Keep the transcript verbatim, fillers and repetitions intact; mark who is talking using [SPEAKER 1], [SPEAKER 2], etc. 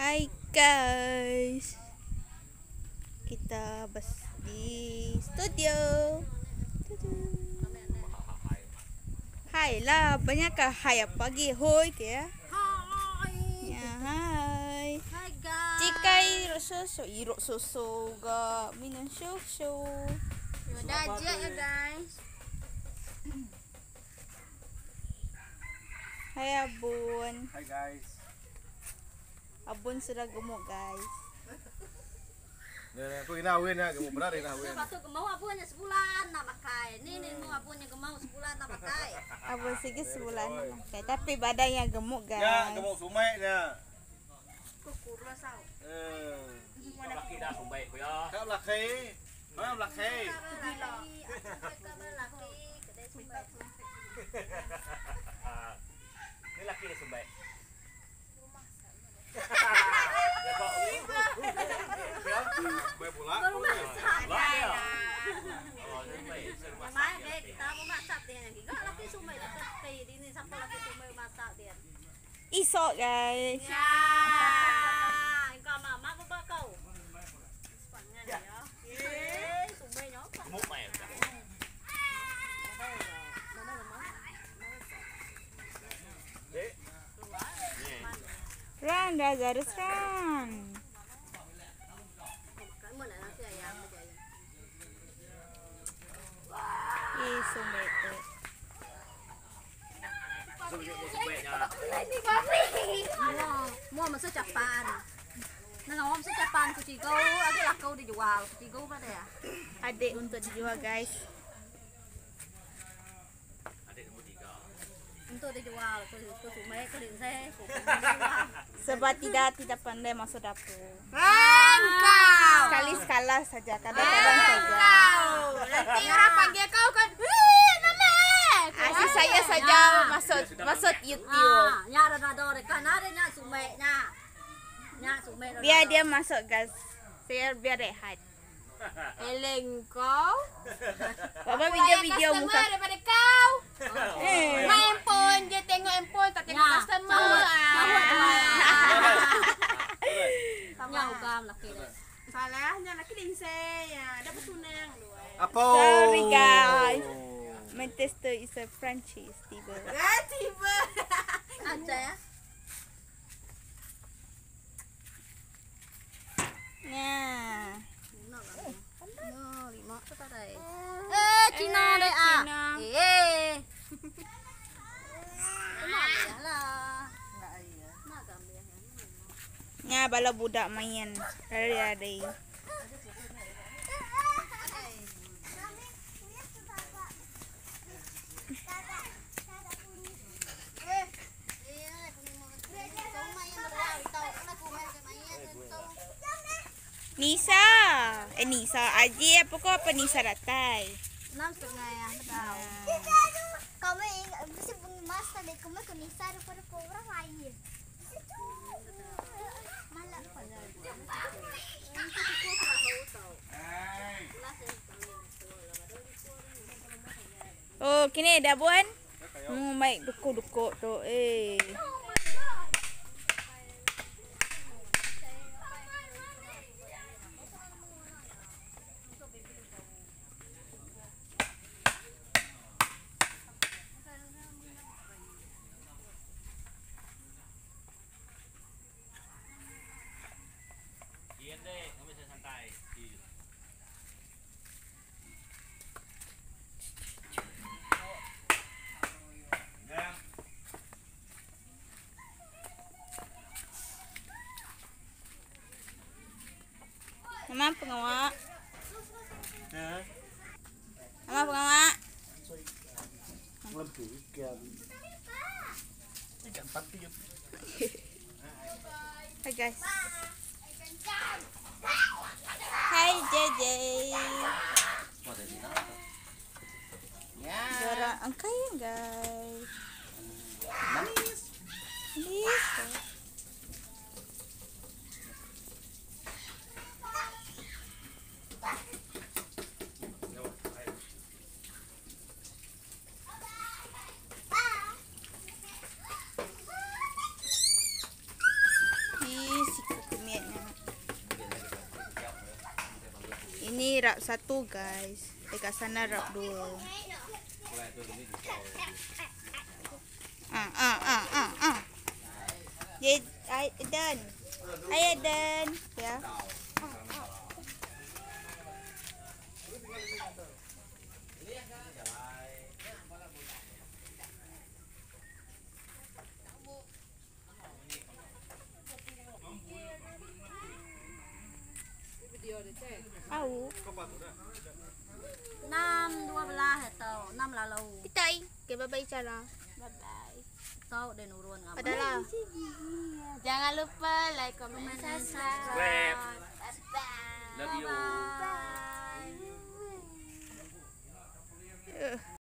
[SPEAKER 1] Hai guys, kita bas di studio. Hai lah, banyak kah hai pagi hoi ke?
[SPEAKER 2] Hai.
[SPEAKER 1] Ya hai.
[SPEAKER 2] Hai guys.
[SPEAKER 1] Cikai susu, iro susu ga minum susu.
[SPEAKER 2] Yaudah aja ya guys.
[SPEAKER 1] Hai Abun.
[SPEAKER 3] Hai guys.
[SPEAKER 1] Abun sudah gemuk guys.
[SPEAKER 3] Nah, aku inawin ya, gemuk benar inawin.
[SPEAKER 2] Sepatu gemau abunya sebulan nak pakai. Nih nih mau abunya gemau sebulan nak pakai.
[SPEAKER 1] Abun sedikit sebulan pakai, tapi badannya gemuk guys.
[SPEAKER 3] Ya, gemuk sumainya.
[SPEAKER 2] Kukur lah sao.
[SPEAKER 3] Eh.
[SPEAKER 4] Laki dah sumbai ko ya.
[SPEAKER 3] Kau laki. Mana laki?
[SPEAKER 2] Laki, kamu laki, kedai sumbai.
[SPEAKER 4] Ini laki ni sumbai.
[SPEAKER 3] Baik pula.
[SPEAKER 2] Baru masak.
[SPEAKER 4] Lah dia. Oh, sumbai.
[SPEAKER 2] Mamai deh, kita mau masak dia lagi. Gak laki sumbai tapi ini sampai laki sumbai masak dia.
[SPEAKER 1] Isok guys.
[SPEAKER 2] Ya. Engkau mama apa kau? Sepanjang ya. Eh, sumbai nyok.
[SPEAKER 4] Gemuk mai. Dek.
[SPEAKER 1] Run, Lazarus run.
[SPEAKER 2] Kamu nak nasi ayam aja ya.
[SPEAKER 1] Ih, sumete.
[SPEAKER 2] Mua mà sữa Japan. Nah, ngomong sữa Japan ku cigo, ada lah kau dijual. Cigo pada ya.
[SPEAKER 1] Adik untuk dijual guys.
[SPEAKER 4] Adik nombor tiga.
[SPEAKER 2] Untuk dijual, ku ku sumai ku ding saya.
[SPEAKER 1] Sebab tidak tidak pandai masuk dapur.
[SPEAKER 2] Engkau.
[SPEAKER 1] Sekali sekala saja, kadang-kadang saja.
[SPEAKER 2] Nanti orang panggil kau kan. Wih, nama.
[SPEAKER 1] Asyik saya saja masuk masuk YouTube.
[SPEAKER 2] Ah, nya ada ada kan ada nya sumai nya. Nya sumai.
[SPEAKER 1] Biar dia masuk guys. Saya biar rehat.
[SPEAKER 2] Eleng kau.
[SPEAKER 1] Bapa video-video muka.
[SPEAKER 2] Daripada kau.
[SPEAKER 1] Eh.
[SPEAKER 2] Main handphone, dia tengok handphone tak tengok customer. Nya ugam laki dia.
[SPEAKER 5] Salahnya laki din saya, dapat tunang dua.
[SPEAKER 3] Apa?
[SPEAKER 1] Sorry guys. Manchester is a franchise tiba.
[SPEAKER 5] Ah, tiba.
[SPEAKER 2] Ada ya.
[SPEAKER 1] Nah.
[SPEAKER 2] No, lima tu tadi. Eh, Cina deh ah.
[SPEAKER 1] Cina.
[SPEAKER 2] Eh. Kenapa ya lah? Enggak iya. Nak gambar yang
[SPEAKER 1] Nya bala budak main. Dari-dari. Nisa. Eh Nisa Aji apa kau apa Nisa Ratai?
[SPEAKER 2] enam setengah ya, tahu.
[SPEAKER 6] Kamu ingat bisa masa deh kamu ke Nisa rupa-rupa orang lain. Malah
[SPEAKER 1] Oh, kini dah buan. Hmm, baik dukuk-dukuk tu. Eh.
[SPEAKER 4] Iyan deh, kami bisa santai.
[SPEAKER 1] Mama pengawak.
[SPEAKER 3] Eh.
[SPEAKER 1] Mama pengawak.
[SPEAKER 3] Lebih ikan. Ikan pati.
[SPEAKER 1] Hai guys. Hai J J.
[SPEAKER 3] Ya.
[SPEAKER 1] Dora angkai guys.
[SPEAKER 3] Manis.
[SPEAKER 1] Manis. Ih, si Ini rap satu guys. Dekat sana rap dua. Ah ah ah ah ah. Ye, ay, dan. Ay, dan. Ya. Au.
[SPEAKER 2] Năm dua belah atau enam lalu.
[SPEAKER 1] Pitai. Okay, bye-bye cara.
[SPEAKER 6] Bye-bye.
[SPEAKER 2] Tahu deh nurun ngapa.
[SPEAKER 1] Adalah.
[SPEAKER 6] Jangan lupa like, comment, dan subscribe.
[SPEAKER 4] Love you.
[SPEAKER 6] Bye.
[SPEAKER 1] Uh.